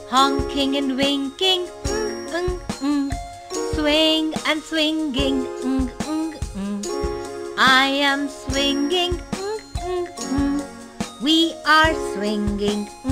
honking and winking, swing and swinging, I am swinging, we are swinging,